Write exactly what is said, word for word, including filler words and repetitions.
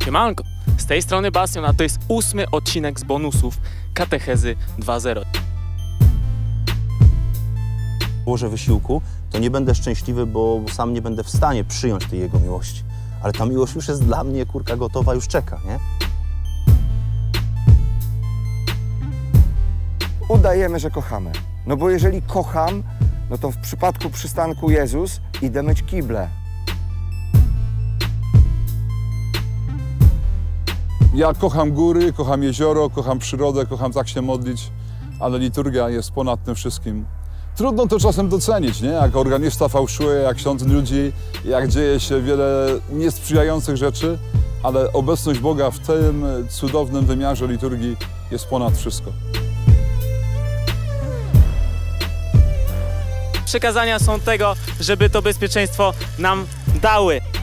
Siemanko, z tej strony Bastion, a to jest ósmy odcinek z bonusów Katechezy dwa zero. Włożę wysiłku, to nie będę szczęśliwy, bo sam nie będę w stanie przyjąć tej Jego miłości. Ale ta miłość już jest dla mnie, kurka, gotowa, już czeka, nie? Udajemy, że kochamy. No bo jeżeli kocham, no to w przypadku przystanku Jezus idę myć kible. Ja kocham góry, kocham jezioro, kocham przyrodę, kocham tak się modlić, ale liturgia jest ponad tym wszystkim. Trudno to czasem docenić, nie? Jak organista fałszuje, jak ksiądz nudzi, jak dzieje się wiele niesprzyjających rzeczy, ale obecność Boga w tym cudownym wymiarze liturgii jest ponad wszystko. Przekazania są tego, żeby to bezpieczeństwo nam dały.